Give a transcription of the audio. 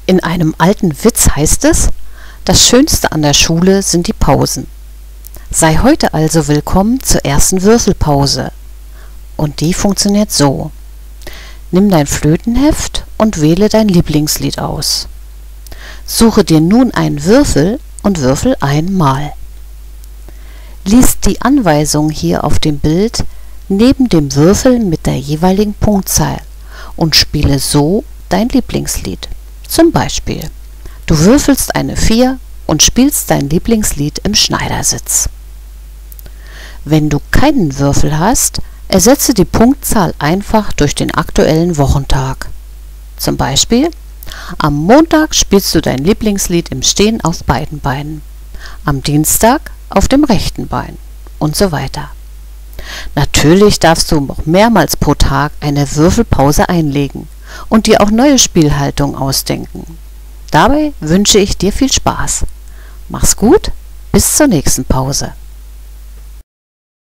In einem alten Witz heißt es: Das Schönste an der Schule sind die Pausen. Sei heute also willkommen zur ersten Würfelpause. Und die funktioniert so: Nimm dein Flötenheft und wähle dein Lieblingslied aus. Suche dir nun einen Würfel und würfel einmal. Lies die Anweisung hier auf dem Bild neben dem Würfel mit der jeweiligen Punktzahl und spiele so dein Lieblingslied. Zum Beispiel: Du würfelst eine 4 und spielst dein Lieblingslied im Schneidersitz. Wenn du keinen Würfel hast, ersetze die Punktzahl einfach durch den aktuellen Wochentag. Zum Beispiel: Am Montag spielst du dein Lieblingslied im Stehen auf beiden Beinen, am Dienstag auf dem rechten Bein und so weiter. Natürlich darfst du noch mehrmals pro Tag eine Würfelpause einlegen und dir auch neue Spielhaltungen ausdenken. Dabei wünsche ich dir viel Spaß. Mach's gut, bis zur nächsten Pause.